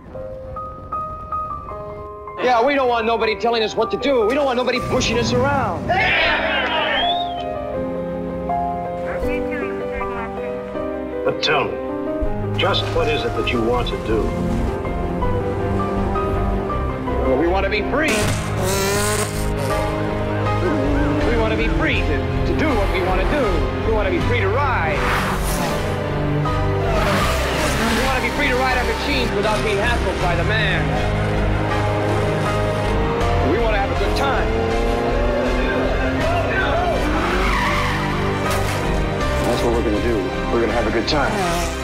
Yeah, we don't want nobody telling us what to do. We don't want nobody pushing us around. But tell me, just what is it that you want to do? Well, we want to be free. We want to be free to do what we want to do. We want to be free to ride. We want to be free to ride our machines without being hassled by the man. We want to have a good time. That's what we're going to do. We're going to have a good time.